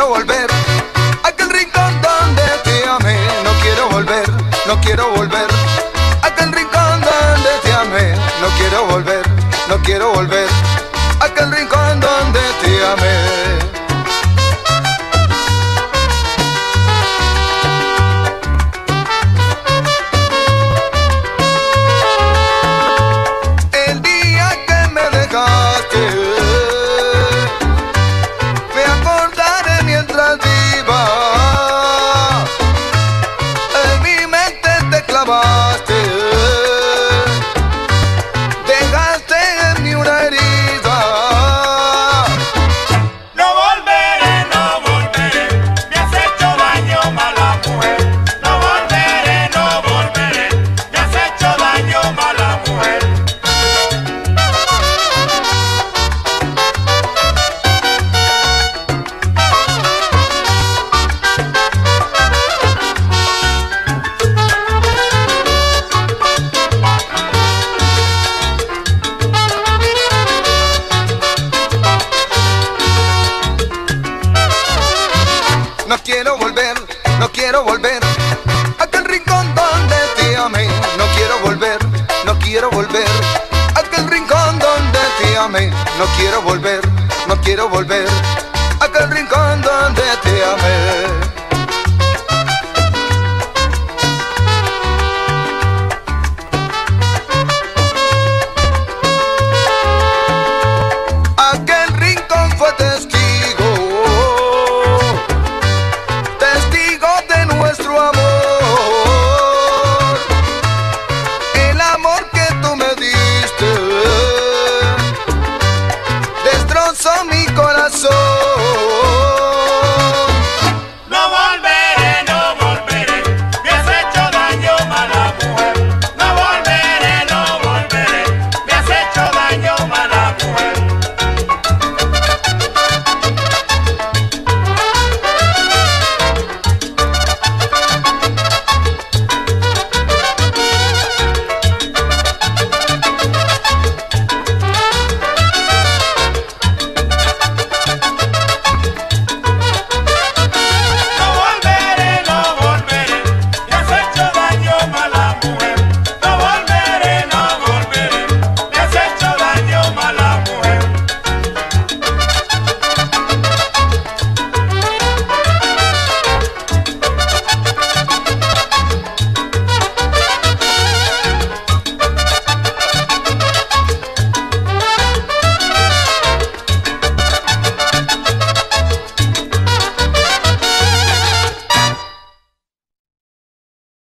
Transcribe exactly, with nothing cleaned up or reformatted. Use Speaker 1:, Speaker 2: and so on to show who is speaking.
Speaker 1: quiero volver a aquel rincón donde te amé. No quiero volver, no quiero volver a aquel rincón donde te amé. No quiero volver, no quiero volver a aquel rincón donde te amé. Dejaste en mí una herida.
Speaker 2: No volveré, no volveré, me has hecho daño, mala mujer. No volveré, no volveré, me has hecho daño, mala mujer.
Speaker 1: No quiero volver, no quiero volver a aquel rincón donde te amé. No quiero volver, no quiero volver a aquel rincón donde te amé. No quiero volver, no quiero volver a aquel rincón donde te amé.